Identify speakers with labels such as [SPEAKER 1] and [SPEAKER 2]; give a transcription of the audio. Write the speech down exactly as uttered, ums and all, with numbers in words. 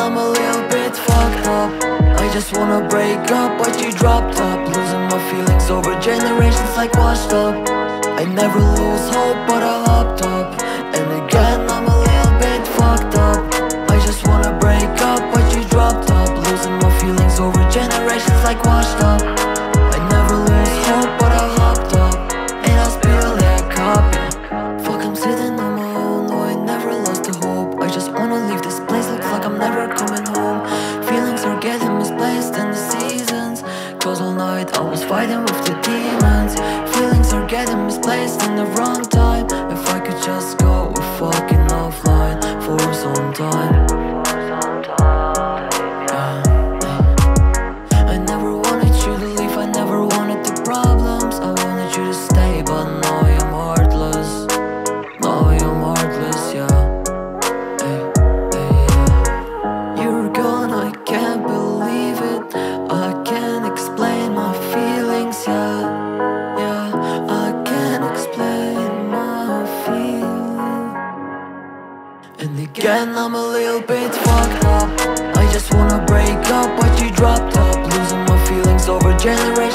[SPEAKER 1] I'm a little bit fucked up. I just wanna break up, but you dropped up. Losing my feelings over generations like washed up. I never lose hope, but I hopped up. And again, I'm a little bit fucked up. I just wanna break up, but you dropped up. Losing my feelings over generations like washed up. I never lose hope, but I hopped up. And I spill that cup, yeah. Fuck, I'm sitting on my own, no, I never lost the hope. I just wanna leave this place, looks like I'm never coming home. Feelings are getting misplaced in the seasons, cause all night I was fighting with the demons. Feelings are getting misplaced in the wrong time. If I could just go, we're fucking offline for some time. Yeah. I never wanted you to leave, I never wanted the problems. I wanted you to stay, but now I'm heartless. Now I'm heartless, yeah. Hey, hey, yeah. You're gone, I can't believe it. I can't explain my feelings, yeah. Yeah, I can't explain my feelings. And again, I'm a little bit fucked up. I just wanna break up, but you dropped up. Losing my feelings over generations